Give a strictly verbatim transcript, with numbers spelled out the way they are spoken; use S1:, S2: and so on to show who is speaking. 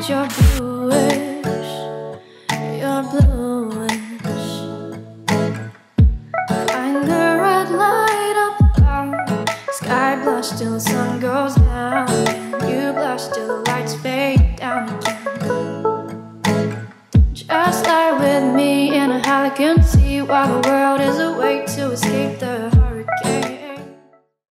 S1: you're bluish, you're bluish. Find the red light up above, sky blush till the sun goes down, and you blush till the lights fade down again. Just lie with me in a Halligan sea while the world is awake to escape the